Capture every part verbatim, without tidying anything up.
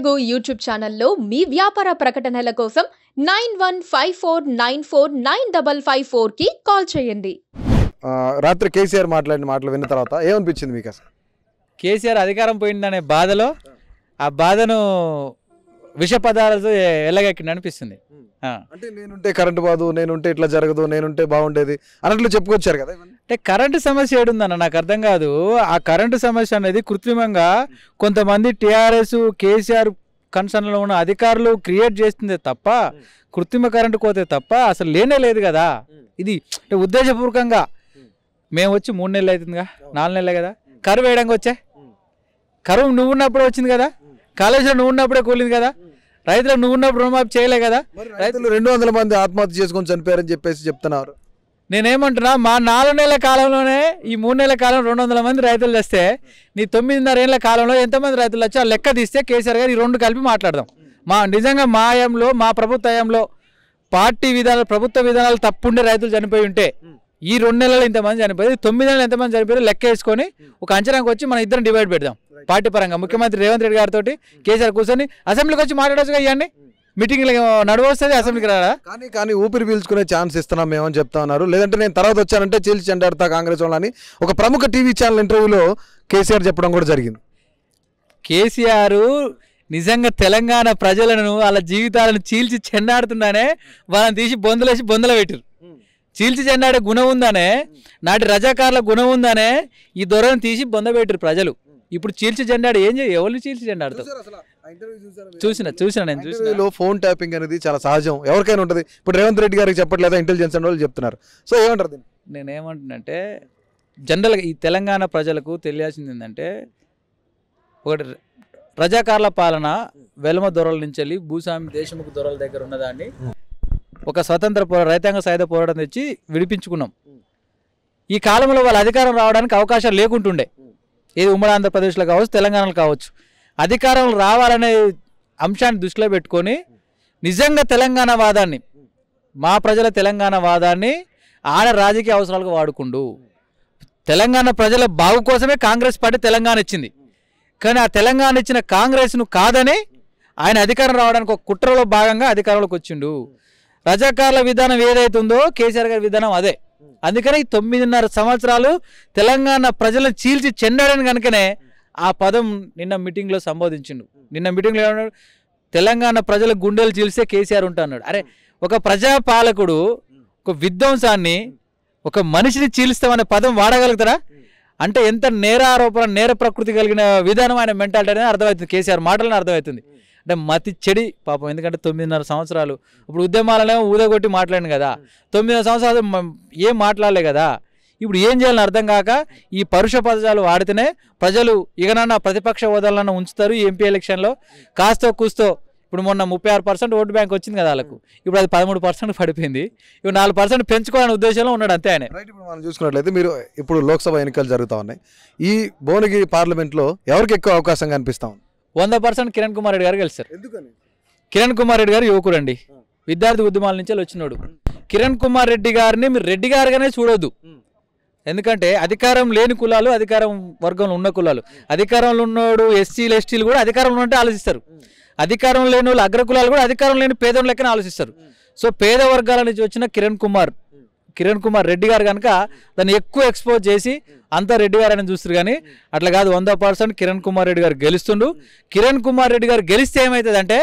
Telugu YouTube ఛానల్లో మీ వ్యాపార ప్రకటనల కోసం nine one five four nine four nine double five four కి కాల్ చేయండి. రాత్రి కేసీఆర్ మాట్లాడిన మాటలు విన్న తర్వాత ఏమనిపించింది మీకు? అసలు కేసీఆర్ అధికారం పోయిందనే బాధలో ఆ బాధను విష పదాలతో ఎల్లగెక్కింది అనిపిస్తుంది. అంటే నేనుంటే కరెంటు బాదు, నేనుంటే ఇట్లా జరగదు, నేనుంటే బాగుండేది అన్నట్లు చెప్పుకొచ్చారు కదా. అంటే కరెంటు సమస్య ఏడుందన్న నాకు అర్థం కాదు. ఆ కరెంటు సమస్య అనేది కృత్రిమంగా కొంతమంది టీఆర్ఎస్ కేసీఆర్ కన్సర్న్లో ఉన్న అధికారులు క్రియేట్ చేస్తుంది తప్ప, కృత్రిమ కరెంటు కోతే తప్ప అసలు లేనే లేదు కదా. ఇది అంటే ఉద్దేశపూర్వకంగా మేము వచ్చి మూడు నెలలు అవుతుందిగా, నాలుగు నెలలే కదా. కరువు వేయడానికి వచ్చే కరువు నువ్వు ఉన్నప్పుడే వచ్చింది కదా, కాలేజీలో నువ్వు ఉన్నప్పుడే కూలింది కదా, రైతులకు నువ్వు ఉన్నప్పుడు రుణమాఫీ చేయలే కదా. రైతులు రెండు వందల మంది ఆత్మహత్య చేసుకొని చనిపోయారని చెప్పేసి చెప్తున్నారు. నేనేమంటున్నా, మా నాలుగు నెలల కాలంలోనే ఈ మూడు నెలల కాలం రెండు వందల మంది రైతులు తెస్తే నీ తొమ్మిదిన్నర ఏళ్ళ కాలంలో ఎంతమంది రైతులు వచ్చి ఆ లెక్క తీస్తే కేసీఆర్ గారు ఈ రెండు కలిపి మాట్లాడదాం. మా నిజంగా మా హయాంలో, మా ప్రభుత్వ హయాంలో పార్టీ విధానాలు, ప్రభుత్వ విధానాలు తప్పుండే రైతులు చనిపోయి ఉంటే ఈ రెండు నెలలు ఇంతమంది చనిపోయి, తొమ్మిది నెలలు ఎంతమంది చనిపోయారు లెక్క వేసుకొని ఒక అంచనాకు వచ్చి మనం ఇద్దరం డివైడ్ పెడదాం. పార్టీ పరంగా ముఖ్యమంత్రి రేవంత్ రెడ్డి గారితో కేసీఆర్ కూర్చొని అసెంబ్లీకి వచ్చి మాట్లాడచ్చు ఇవన్నీ. మీటింగ్లు నడవస్తుంది, అసెంబ్లీకి రాడా? కానీ కానీ ఊపిరి పీల్చుకునే ఛాన్స్ ఇస్తున్నాం మేమని చెప్తా ఉన్నారు. లేదంటే నేను తర్వాత వచ్చానంటే చీల్చి చెండాడతా కాంగ్రెస్ వాళ్ళని ఒక ప్రముఖ టీవీ ఛానల్ ఇంటర్వ్యూలో కేసీఆర్ చెప్పడం కూడా జరిగింది. కేసీఆర్ నిజంగా తెలంగాణ ప్రజలను వాళ్ళ జీవితాలను చీల్చి చెండాడుతుందనే వాళ్ళని తీసి బొందలేసి బొందలు పెట్టారు. చీల్చి చెండాడే గుణం ఉందనే, నాటి రజాకారుల గుణం ఉందనే ఈ దొరను తీసి బొందబెట్టారు ప్రజలు. ఇప్పుడు చీల్చి చెండాడు ఏం చేయ ఎవరిని చీల్చి చెండాడుతావు? చూసిన చూసిన నేను చూసిన ఫోన్ ట్యాపింగ్ అనేది చాలా సహజం, ఎవరికైనా ఉంటుంది. ఇప్పుడు రేవంత్ రెడ్డి గారికి చెప్పట్లేదా, ఇంటెలిజెన్స్ అని వాళ్ళు చెప్తున్నారు. సో ఏమంటారు? నేనేమంటున్నంటే జనరల్గా ఈ తెలంగాణ ప్రజలకు తెలియాల్సింది ఏంటంటే, ఒకటి రజాకారుల పాలన వెలమ దొరల నుంచి వెళ్ళి భూస్వామి దేశముఖ దొరల దగ్గర ఉన్నదాన్ని ఒక స్వతంత్ర పోరా రైతాంగ సాయుధ పోరాటం తెచ్చి విడిపించుకున్నాం. ఈ కాలంలో వాళ్ళ అధికారం రావడానికి అవకాశం లేకుంటుండే, ఏది ఉమ్మడి ఆంధ్రప్రదేశ్లో కావచ్చు, తెలంగాణలో కావచ్చు. అధికారం రావాలనే అంశాన్ని దృష్టిలో పెట్టుకొని నిజంగా తెలంగాణ వాదాన్ని, మా ప్రజల తెలంగాణ వాదాన్ని ఆయన రాజకీయ అవసరాలకు వాడుకుండు. తెలంగాణ ప్రజల బాగు కోసమే కాంగ్రెస్ పార్టీ తెలంగాణ ఇచ్చింది. కానీ ఆ తెలంగాణ ఇచ్చిన కాంగ్రెస్ను కాదని ఆయన అధికారం రావడానికి ఒక కుట్రలో భాగంగా అధికారంలోకి వచ్చిండు. రజాకారుల విధానం ఏదైతుందో కేసీఆర్ గారి విధానం అదే. అందుకని ఈ తొమ్మిదిన్నర సంవత్సరాలు తెలంగాణ ప్రజలను చీల్చి చెండాడని కనుకనే ఆ పదం నిన్న మీటింగ్లో సంబోధించిండు. నిన్న మీటింగ్లో ఏమన్నాడు? తెలంగాణ ప్రజల గుండెలు చీల్స్తే కేసీఆర్ ఉంటా అన్నాడు. అరే, ఒక ప్రజాపాలకుడు ఒక విధ్వంసాన్ని, ఒక మనిషిని చీల్స్తామనే పదం వాడగలుగుతారా? అంటే ఎంత నేర ఆరోపణ, నేర ప్రకృతి కలిగిన విధానం ఆయన మెంటాలిటీ అనేది అర్థమవుతుంది. కేసీఆర్ మాటలను అర్థమవుతుంది. అంటే మతి చెడి పాపం. ఎందుకంటే తొమ్మిదిన్నర సంవత్సరాలు ఇప్పుడు ఉద్యమాలనే ఊదగొట్టి మాట్లాడింది కదా, తొమ్మిదిన్నర సంవత్సరాలు ఏం మాట్లాడలే కదా. ఇప్పుడు ఏం చేయాలని అర్థం కాక ఈ పరుష పదాలు వాడితేనే ప్రజలు ఇకనన్నా ప్రతిపక్ష హోదాలను ఉంచుతారు. ఈ ఎంపీ ఎలక్షన్లో కాస్తో కూస్తో ఇప్పుడు మొన్న ముప్పై ఆరు పర్సెంట్ ఓటు బ్యాంక్ వచ్చింది కదా వాళ్ళకు, ఇప్పుడు అది పదమూడు పర్సెంట్ పడిపోయింది. ఇప్పుడు నాలుగు పర్సెంట్ పెంచుకోవాలనే ఉద్దేశంలో ఉన్నాడు అంతే ఆయన. ఇప్పుడు మనం చూసుకున్నట్లయితే మీరు ఇప్పుడు లోక్సభ ఎన్నికలు జరుగుతూ ఉన్నాయి. ఈ భువనగిరి పార్లమెంట్లో ఎవరికి ఎక్కువ అవకాశం కనిపిస్తా ఉంది? వంద పర్సెంట్ కిరణ్ కుమార్ రెడ్డి గారు గెలుస్తారు. ఎందుకని? కిరణ్ కుమార్ రెడ్డి గారు యువకుడు అండి, విద్యార్థి ఉద్యమాల నుంచి వచ్చినోడు. కిరణ్ కుమార్ రెడ్డి గారిని మీరు రెడ్డి గారుగానే చూడొద్దు. ఎందుకంటే అధికారం లేని కులాలు, అధికారం వర్గంలో ఉన్న కులాలు, అధికారంలో ఉన్నోడు ఎస్సీలు ఎస్టీలు కూడా అధికారంలో ఉంటే ఆలోచిస్తారు. అధికారం లేని వాళ్ళు అగ్రకులాలు కూడా అధికారం లేని పేదోళ్ళ లెక్కన ఆలోచిస్తారు. సో పేద వర్గాల నుంచి వచ్చిన కిరణ్ కుమార్ కిరణ్ కుమార్ రెడ్డి గారు కనుక దాన్ని ఎక్కువ ఎక్స్పోజ్ చేసి అంతా రెడ్డి గారు అని చూస్తారు. కానీ అట్లా కాదు, వంద పర్సెంట్ కిరణ్ కుమార్ రెడ్డి గారు గెలుస్తుండు. కిరణ్ కుమార్ రెడ్డి గారు గెలిస్తే ఏమవుతుంది అంటే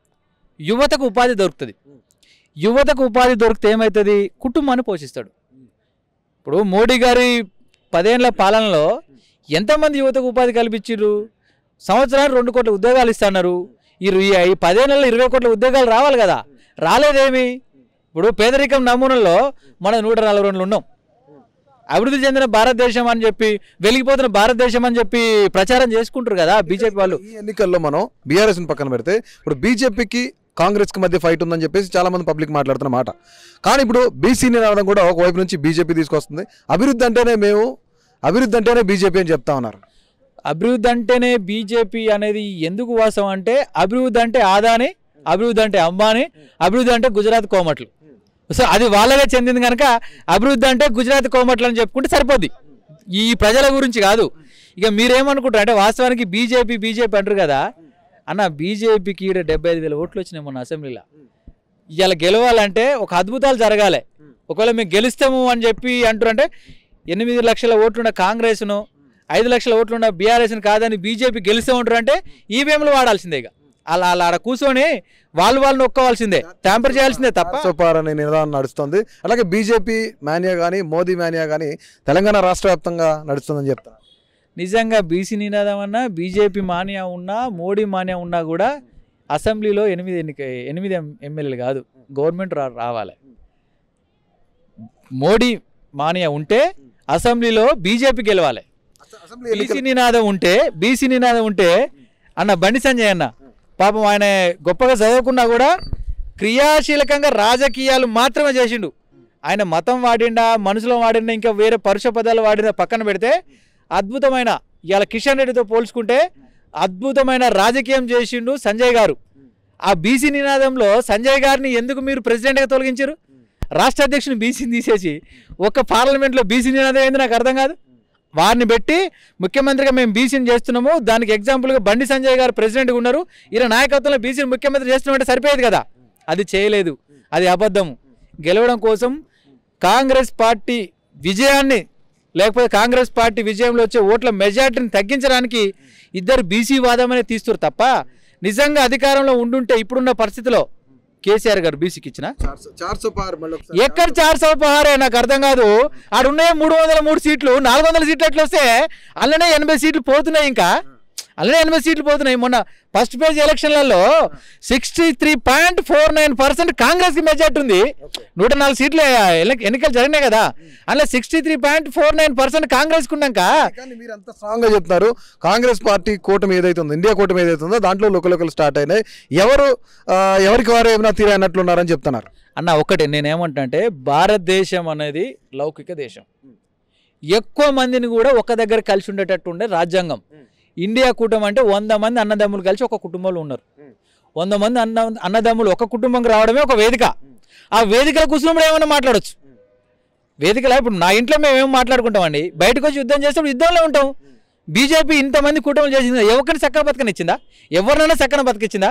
యువతకు ఉపాధి దొరుకుతుంది. యువతకు ఉపాధి దొరికితే ఏమవుతుంది? కుటుంబాన్ని పోషిస్తాడు. ఇప్పుడు మోడీ గారి పదేళ్ల పాలనలో ఎంతమంది యువతకు ఉపాధి కల్పించారు? సంవత్సరానికి రెండు కోట్ల ఉద్యోగాలు ఇస్తున్నారు. ఈ ఈ పదేళ్లలో ఇరవై కోట్ల ఉద్యోగాలు రావాలి కదా, రాలేదేమి? ఇప్పుడు పేదరికం నమూనాల్లో మనం నూట నలభై రెండులు ఉన్నాం. అభివృద్ధి చెందిన భారతదేశం అని చెప్పి, వెలిగిపోతున్న భారతదేశం అని చెప్పి ప్రచారం చేసుకుంటారు కదా బీజేపీ వాళ్ళు. ఈ ఎన్నికల్లో మనం బీఆర్ఎస్ పక్కన పెడితే ఇప్పుడు బీజేపీకి కాంగ్రెస్ కి మధ్య ఫైట్ ఉందని చెప్పేసి చాలా మంది పబ్లిక్ మాట్లాడుతున్న మాట. కానీ ఇప్పుడు బీసీని రావడం కూడా ఒకవైపు నుంచి బీజేపీ తీసుకొస్తుంది. అభివృద్ధి అంటేనే మేము అభివృద్ధి అంటేనే బీజేపీ అని చెప్తా ఉన్నారు. అభివృద్ధి అంటేనే బీజేపీ అనేది ఎందుకు వాస్తవం అంటే, అభివృద్ధి అంటే ఆదాని, అభివృద్ధి అంటే అంబానీ, అభివృద్ధి అంటే గుజరాత్ కోమట్లు. సో అది వాళ్ళగా చెందింది కనుక అభివృద్ధి అంటే గుజరాత్ కోమట్లు అని చెప్పుకుంటే సరిపోద్ది. ఈ ప్రజల గురించి కాదు. ఇక మీరేమనుకుంటారు అంటే వాస్తవానికి బీజేపీ బీజేపీ అంటారు కదా, అన్న బీజేపీకి ఈడ డెబ్బై ఐదు వేల ఓట్లు వచ్చినాయి మొన్న అసెంబ్లీలో. ఇవాళ గెలవాలంటే ఒక అద్భుతాలు జరగాలి. ఒకవేళ మేము గెలుస్తాము అని చెప్పి అంటారంటే ఎనిమిది లక్షల ఓట్లున్న కాంగ్రెస్ను ఐదు లక్షల ఓట్లున్న బీఆర్ఎస్ని కాదని బీజేపీ గెలుస్తూ ఉంటారు అంటే ఈవీఎంలు వాడాల్సిందే. ఇక అలా అలా ఆడ కూర్చొని వాళ్ళు వాళ్ళు నొక్కోవాల్సిందే, ట్యాంపర్ చేయాల్సిందే తప్ప. సూపర్ అనే నినాదం నడుస్తుంది. అలాగే బీజేపీ మానియా కానీ మోదీ మానియా కానీ తెలంగాణ రాష్ట్ర వ్యాప్తంగా నడుస్తుందని చెప్తాను. నిజంగా బీసీ నినాదం అన్నా బీజేపీ మానియా ఉన్నా మోడీ మానియా ఉన్నా కూడా అసెంబ్లీలో ఎనిమిది ఎన్నిక ఎనిమిది ఎమ్మెల్యేలు కాదు, గవర్నమెంట్ రా రావాలి. మోడీ మానియా ఉంటే అసెంబ్లీలో బీజేపీ గెలవాలి. బీసీ నినాదం ఉంటే బీసీ నినాదం ఉంటే అన్న బండి సంజయ్ అన్న పాపం ఆయన గొప్పగా చదవకున్నా కూడా క్రియాశీలకంగా రాజకీయాలు మాత్రమే చేసిండు. ఆయన మతం వాడిండా మనసులో వాడిండా ఇంకా వేరే పరుష పదాలు వాడినా పక్కన పెడితే అద్భుతమైన ఇవాళ కిషన్ రెడ్డితో పోల్చుకుంటే అద్భుతమైన రాజకీయం చేసిండు సంజయ్ గారు. ఆ బీసీ నినాదంలో సంజయ్ గారిని ఎందుకు మీరు ప్రెసిడెంట్గా తొలగించారు? రాష్ట్ర అధ్యక్షుని బీసీని తీసేసి ఒక్క పార్లమెంట్లో బీసీ నినాదం ఏంది నాకు అర్థం కాదు. వారిని పెట్టి ముఖ్యమంత్రిగా మేము బీసీని చేస్తున్నాము, దానికి ఎగ్జాంపుల్గా బండి సంజయ్ గారు ప్రెసిడెంట్గా ఉన్నారు, ఈయన నాయకత్వంలో బీసీని ముఖ్యమంత్రి చేస్తున్నామంటే సరిపోయేది కదా. అది చేయలేదు, అది అబద్ధం. గెలవడం కోసం కాంగ్రెస్ పార్టీ విజయాన్ని లేకపోతే కాంగ్రెస్ పార్టీ విజయంలో వచ్చే ఓట్ల మెజార్టీని తగ్గించడానికి ఇద్దరు బీసీ వాదమనే తీస్తారు తప్ప నిజంగా అధికారంలో ఉండుంటే ఇప్పుడున్న పరిస్థితిలో కేసీఆర్ గారు బీసీకి ఇచ్చిన ఎక్కడ చార్ సౌ పహారే నాకు అర్థం కాదు. ఆడున్నాయి మూడు వందల మూడు సీట్లు, నాలుగు వందల సీట్లు ఎట్లా వస్తే అందులోనే ఎనభై సీట్లు పోతున్నాయి. ఇంకా అందులో ఎనభై సీట్లు పోతున్నాయి. మొన్న ఫస్ట్ పేజ్ ఎలక్షన్లలో sixty three point four nine percent కాంగ్రెస్కి మెజార్టీ ఉంది. నూట నాలుగు సీట్లు ఎన్నికలు జరిగినాయి కదా, అందులో sixty three point four nine percent కాంగ్రెస్కి ఉన్నాక మీరు అంత స్ట్రాంగ్గా చెప్తున్నారు. కాంగ్రెస్ పార్టీ కూటమి ఏదైతే ఉందో, ఇండియా కూటమి ఏదైతే ఉందో దాంట్లో లోకలోకలు స్టార్ట్ అయినాయి. ఎవరు ఎవరికి వారు ఏమైనా తీరైనట్లున్నారని చెప్తున్నారు అన్న. ఒకటి నేనేమంటా అంటే భారతదేశం అనేది లౌకిక దేశం. ఎక్కువ మందిని కూడా ఒక దగ్గర కలిసి ఉండేటట్టు ఉండే రాజ్యాంగం. ఇండియా కూటమి అంటే వంద మంది అన్నదమ్ములు కలిసి ఒక కుటుంబంలో ఉన్నారు. వంద మంది అన్న అన్నదమ్ములు ఒక కుటుంబంకి రావడమే ఒక వేదిక. ఆ వేదికల కూర్చున్నప్పుడు ఏమైనా మాట్లాడవచ్చు. వేదికలో ఇప్పుడు నా ఇంట్లో మేము ఏమో మాట్లాడుకుంటామండి, బయటకు వచ్చి యుద్ధం చేసినప్పుడు యుద్ధంలో ఉంటాం. బీజేపీ ఇంతమంది కుటుంబాలు చేసిందా? ఎవరికైనా చక్కన బతకనిచ్చిందా? ఎవరినైనా చక్కన బతకిచ్చిందా?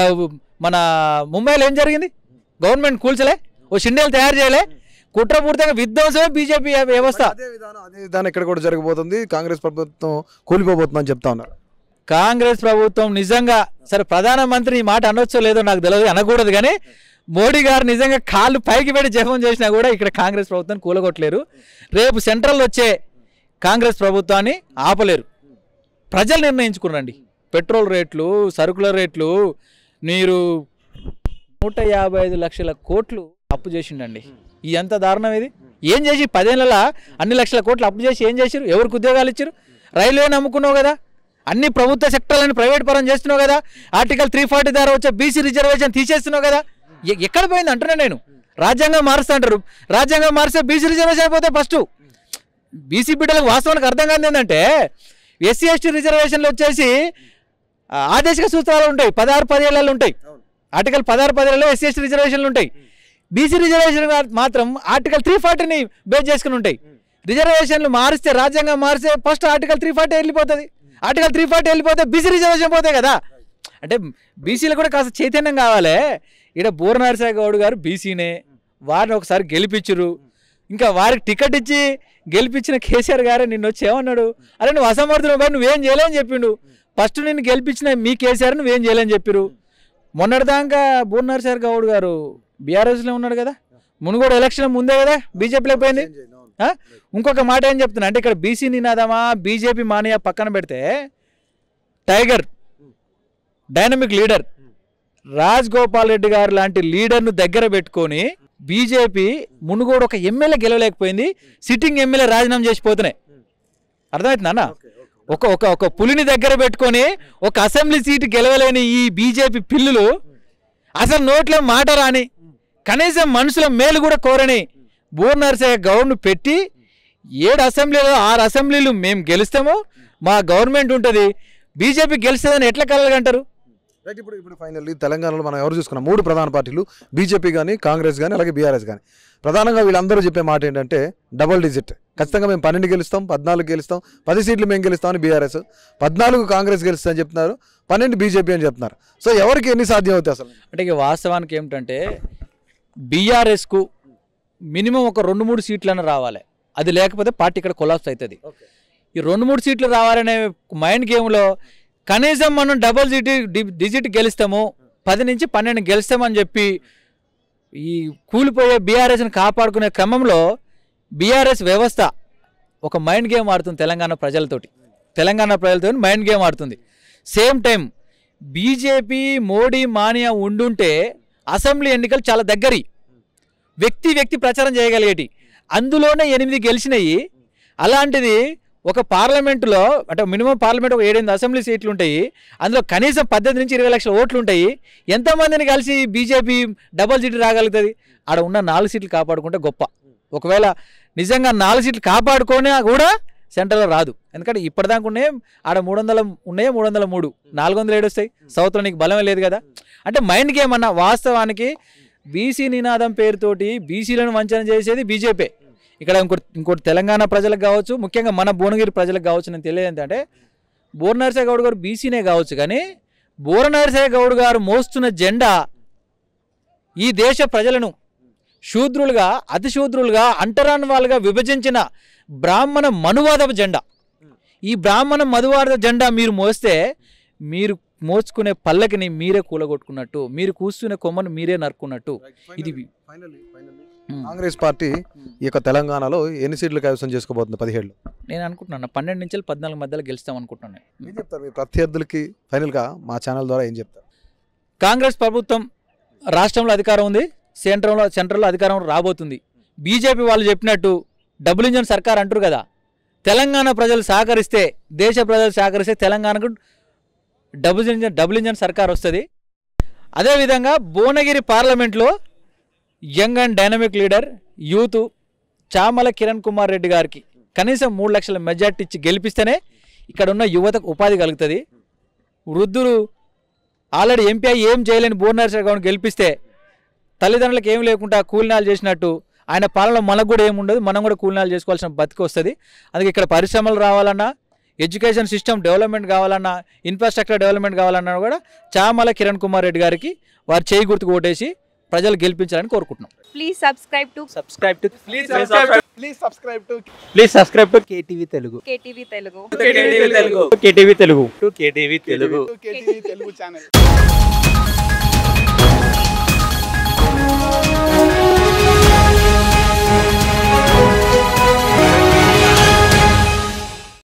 మన ముంబైలో ఏం జరిగింది? గవర్నమెంట్ కూల్చలే, ఓ షిండేలు తయారు చేయలే, కుట్రపూర్తిగా విధ్వంసమే బీజేపీ వ్యవస్థ. అదే విధానం అదే విధానం ఇక్కడ కూడా జరగబోతుంది. కాంగ్రెస్ ప్రభుత్వం కూలిపోబోతుందని చెప్తా ఉన్నారు. కాంగ్రెస్ ప్రభుత్వం నిజంగా సరే ప్రధానమంత్రి ఈ మాట అనొచ్చో లేదో నాకు తెలియదు, అనకూడదు, కానీ మోడీ గారు నిజంగా కాళ్ళు పైకి పెట్టి జపం చేసినా కూడా ఇక్కడ కాంగ్రెస్ ప్రభుత్వాన్ని కూలగొట్టలేరు. రేపు సెంట్రల్ వచ్చే కాంగ్రెస్ ప్రభుత్వాన్ని ఆపలేరు. ప్రజలు నిర్ణయించుకున్నారండి. పెట్రోల్ రేట్లు, సరుకుల రేట్లు, మీరు నూట యాభై ఐదు లక్షల కోట్లు అప్పు చేసిండండి. ఈ ఎంత దారుణం ఇది. ఏం చేసి పదేళ్ళ అన్ని లక్షల కోట్లు అప్పు చేసి ఏం చేశారు? ఎవరికి ఉద్యోగాలు ఇచ్చారు? రైల్వే నమ్ముకున్నావు కదా, అన్ని ప్రభుత్వ సెక్టర్లను ప్రైవేట్ పరం చేస్తున్నావు కదా, ఆర్టికల్ త్రీ ఫార్టీ ద్వారా వచ్చే బీసీ రిజర్వేషన్ తీసేస్తున్నావు కదా. ఎక్కడ పోయింది అంటున్నా నేను. రాజ్యాంగం మారుస్తా అంటారు, రాజ్యాంగం మారిస్తే బీసీ రిజర్వేషన్ అయిపోతే ఫస్ట్ బీసీ బిడ్డలకు వాస్తవానికి అర్థం కాదు ఏంటంటే ఎస్సీ ఎస్టీ రిజర్వేషన్లు వచ్చేసి ఆదేశిక సూత్రాలు ఉంటాయి, పదహారు పదిహేళ్ళు ఉంటాయి. ఆర్టికల్ పదహారు పదిహేళ్ళలో ఎస్సీ ఎస్టీ రిజర్వేషన్లు ఉంటాయి. బీసీ రిజర్వేషన్ మాత్రం ఆర్టికల్ త్రీ ఫార్టీని బేస్ చేసుకుని ఉంటాయి. రిజర్వేషన్లు మారిస్తే రాజ్యాంగం మారిస్తే ఫస్ట్ ఆర్టికల్ త్రీ ఫార్టీ వెళ్ళిపోతుంది. ఆర్టికల్ త్రీ ఫార్టీ వెళ్ళిపోతే బీసీ రిజర్వేషన్ పోతాయి కదా. అంటే బీసీలు కూడా కాస్త చైతన్యం కావాలి. ఇక్కడ బూర నరసింహ గౌడ్ గారు బీసీనే, వారిని ఒకసారి గెలిపించరు. ఇంకా వారికి టికెట్ ఇచ్చి గెలిపించిన కేసీఆర్ గారే నిన్ను వచ్చి ఏమన్నాడు, అరే నువ్వు అసమర్థుడు బాబు నువ్వేం చేయలేని చెప్పిండు. ఫస్ట్ నిన్ను గెలిపించిన మీ కేసీఆర్ నువ్వేం చేయలేని చెప్పారు. మొన్నటిదాకా బూర నరసింహ గౌడ్ గారు బీఆర్ఎస్లో ఉన్నాడు కదా, మునుగోడు ఎలక్షన్ ముందే కదా బీజేపీలో పోయింది. ఇంకొక మాట ఏం చెప్తున్నా అంటే ఇక్కడ బీసీ నినాదమా బీజేపీ మానియా పక్కన పెడితే tiger dynamic leader Raj Gopal Reddy garu లాంటి లీడర్ను దగ్గర పెట్టుకొని బీజేపీ మునుగోడు ఒక ఎమ్మెల్యే గెలవలేకపోయింది. సిట్టింగ్ ఎమ్మెల్యే రాజీనామా చేసిపోతున్నాయి. అర్థమవుతుందా అన్న? ఒక ఒక ఒక పులిని దగ్గర పెట్టుకొని ఒక అసెంబ్లీ సీటు గెలవలేని ఈ బీజేపీ పిల్లులు అసలు నోట్లో మాట రాని కనీసం మనుషుల మేలు కూడా కోరని బూర నరసింహ గౌడ్ను పెట్టి ఏడు అసెంబ్లీలో ఆరు అసెంబ్లీలు మేము గెలుస్తాము, మా గవర్నమెంట్ ఉంటుంది, బీజేపీ గెలుస్తుందని ఎట్లా కలగంటారు? రైట్. ఇప్పుడు ఇప్పుడు ఫైనల్లీ తెలంగాణలో మనం ఎవరు చూసుకున్నాం, మూడు ప్రధాన పార్టీలు బీజేపీ కానీ కాంగ్రెస్ కానీ అలాగే బీఆర్ఎస్ కానీ ప్రధానంగా వీళ్ళందరూ చెప్పే మాట ఏంటంటే డబుల్ డిజిట్ ఖచ్చితంగా మేము పన్నెండు గెలుస్తాం, పద్నాలుగు గెలుస్తాం, పది సీట్లు మేము గెలుస్తామని బీఆర్ఎస్, పద్నాలుగు కాంగ్రెస్ గెలుస్తామని చెప్తున్నారు, పన్నెండు బీజేపీ అని చెప్తున్నారు. సో ఎవరికి ఎన్ని సాధ్యం అవుతాయి అసలు? అంటే ఇక వాస్తవానికి ఏమిటంటే బీఆర్ఎస్కు మినిమం ఒక రెండు మూడు సీట్లను రావాలి, అది లేకపోతే పార్టీ ఇక్కడ కొలాప్స్ అవుతుంది. ఈ రెండు మూడు సీట్లు రావాలనే మైండ్ గేమ్లో కనీసం మనం డబుల్ డిజిట్ డిజిట్ గెలుస్తాము, పది నుంచి పన్నెండు గెలుస్తామని చెప్పి ఈ కూలిపోయే బీఆర్ఎస్ని కాపాడుకునే క్రమంలో బీఆర్ఎస్ వ్యవస్థ ఒక మైండ్ గేమ్ ఆడుతుంది తెలంగాణ ప్రజలతోటి, తెలంగాణ ప్రజలతో మైండ్ గేమ్ ఆడుతుంది. Same time BJP Modi mania ఉండుంటే అసెంబ్లీ ఎన్నికలు చాలా దగ్గరి, వ్యక్తి వ్యక్తి ప్రచారం చేయగలిగేటి, అందులోనే ఎనిమిది గెలిచినాయి. అలాంటిది ఒక పార్లమెంటులో అంటే మినిమం పార్లమెంట్ ఒక ఏడెనిమిది అసెంబ్లీ సీట్లు ఉంటాయి, అందులో కనీసం పద్దెనిమిది నుంచి ఇరవై లక్షల ఓట్లు ఉంటాయి. ఎంతమందిని కలిసి బీజేపీ డబల్ సీట్లు రాగలుగుతుంది? ఆడ ఉన్న నాలుగు సీట్లు కాపాడుకుంటే గొప్ప. ఒకవేళ నిజంగా నాలుగు సీట్లు కాపాడుకోనే కూడా సెంట్రల్లో రాదు, ఎందుకంటే ఇప్పటిదాకా ఉన్నాయి ఆడ మూడు వందల ఉన్నాయో మూడు వందల మూడు నాలుగు వందల ఏడు వస్తాయి. సౌత్లో నీకు బలమే లేదు కదా. అంటే మైండ్ గేమ్ అన్న వాస్తవానికి బీసీ నినాదం పేరుతోటి బీసీలను వంచన చేసేది బీజేపీ. ఇక్కడ ఇంకోటి ఇంకోటి తెలంగాణ ప్రజలకు కావచ్చు, ముఖ్యంగా మన భువనగిరి ప్రజలకు కావచ్చు, నేను తెలియదు ఏంటంటే బోర నరసయ్య గౌడ్ గారు బీసీనే కావచ్చు, కానీ బోర నరసయ్య గౌడ్ గారు మోస్తున్న జెండా ఈ దేశ ప్రజలను శూద్రులుగా అతి శూద్రులుగా అంటరాని వాళ్ళుగా విభజించిన బ్రాహ్మణ మనువాద జెండా. ఈ బ్రాహ్మణ మనువాద జెండా మీరు మోస్తే మీరు మోసుకునే పల్లకిని మీరే కూలగొట్టుకున్నట్టు, మీరు కూర్చునే కొమ్మను మీరే నరుకున్నట్టు. ఇది కాంగ్రెస్ పార్టీ ఈ యొక్క తెలంగాణలో ఎన్ని సీట్లు కైవసం చేసుకోబోతుంది? పదిహేడులో నేను అనుకుంటున్నాను పన్నెండు నుంచి పద్నాలుగు మధ్యలో గెలుస్తాం అనుకుంటున్నాను. ఏం చెప్తారు మీ ప్రత్యర్థులకి? ఫైనల్గా మా ఛానల్ ద్వారా ఏం చెప్తారు? కాంగ్రెస్ ప్రభుత్వం రాష్ట్రంలో అధికారం ఉంది, సెంట్రల్లో సెంట్రల్లో అధికారం రాబోతుంది. బీజేపీ వాళ్ళు చెప్పినట్టు డబుల్ ఇంజన్ సర్కార్ అంటారు కదా, తెలంగాణ ప్రజలు సహకరిస్తే, దేశ ప్రజలు సహకరిస్తే తెలంగాణకు డబుల్ ఇంజన్ డబుల్ ఇంజన్ సర్కార్ వస్తుంది. అదేవిధంగా భువనగిరి పార్లమెంట్లో young and dynamic leader youth Chamala Kiran Kumar Reddy గారికి కనీసం మూడు లక్షల మెజార్టీ ఇచ్చి గెలిపిస్తేనే ఇక్కడ ఉన్న యువతకు ఉపాధి కలుగుతుంది. వృద్ధులు ఆల్రెడీ ఎంపీ ఏం చేయలేని బోర నరసయ్య గౌడ్ని గెలిపిస్తే తల్లిదండ్రులకు ఏం లేకుండా కూలినాలు చేసినట్టు ఆయన పాలనలో మనకు కూడా ఏముండదు, మనం కూడా కూలినాలు చేసుకోవాల్సిన బతికి వస్తుంది. అందుకే ఇక్కడ పరిశ్రమలు రావాలన్నా, ఎడ్యుకేషన్ సిస్టమ్ డెవలప్మెంట్ కావాలన్నా, ఇన్ఫ్రాస్ట్రక్చర్ డెవలప్మెంట్ కావాలన్నా కూడా చామల కిరణ్ కుమార్ రెడ్డి గారికి వారు చేయి గుర్తుకు ఓటేసి ప్రజలు గెలిపించాలని కోరుకుంటున్నాం. Please subscribe to subscribe to please subscribe please subscribe to please subscribe to KTV Telugu KTV Telugu KTV Telugu KTV Telugu to KTV Telugu KTV Telugu channel.